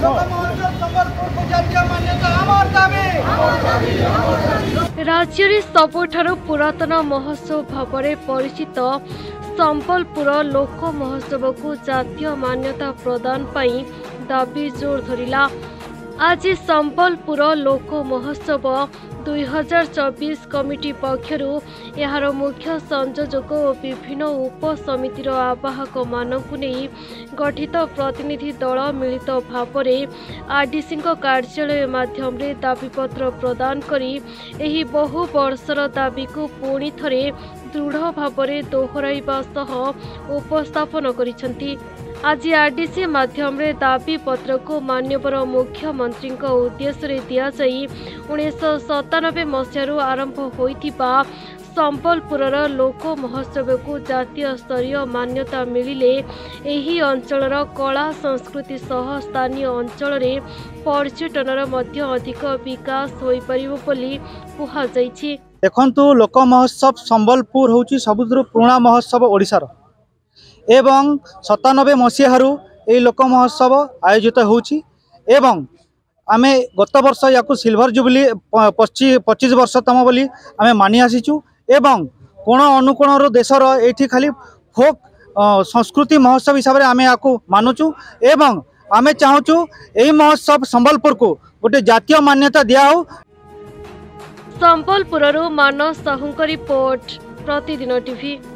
राज्य में सबुठारु पुरातन महोत्सव भाव में परिचित संबलपुर लोक महोत्सव को जातीय मान्यता प्रदान पाई दाबी जोर धरिला। आज संबलपुर लोक महोत्सव 2024 कमिटी पक्षरु यार मुख्य संयोजक और विभिन्न उपसमितिर आवाहक मानकु नहीं गठित प्रतिनिधि दल मिलित भाव में आरडीसी कार्यालय माध्यम रे दाबीपत्र प्रदान करी एही बहु वर्षर दाबी को पुणी थरे दृढ़ भाव में दोहराइबा सह उपस्थापन करिसेंती। आज आरडीसी माध्यम रे दाबी पत्र को माननीय मुख्यमंत्री उद्देश्य दिया जाई 1997 मसीह आरंभ होइथिबा संबलपुरर लोक महोत्सव को जातीय स्तरीय मान्यता मिलिले एही अंचलर कला संस्कृति सह स्थानीय अंचल रे पर्यटनर मध्य अधिक विकास होई परिबो बोली कुहा जाईछि। देखंतु लोक महोत्सव संबलपुर होची सबुठु पुराना महोत्सव ओडिशार एवं 97 मसीहारू ये लोक महोत्सव आयोजित होची एवं आमे गत वर्ष या सिल्वर जुबली 25 वर्षतम बोली आमे मानि आसीचु एवं कोण अनुकोण देशर एठी खाली फोक संस्कृति महोत्सव हिसाब से आमे याकू मानुचु एवं आमे चाहूचु यही महोत्सव संबलपुर को गोटे जातीय मान्यता दिया हो। संबलपुररू मानस साहू रिपोर्ट प्रतिदिन टीवी।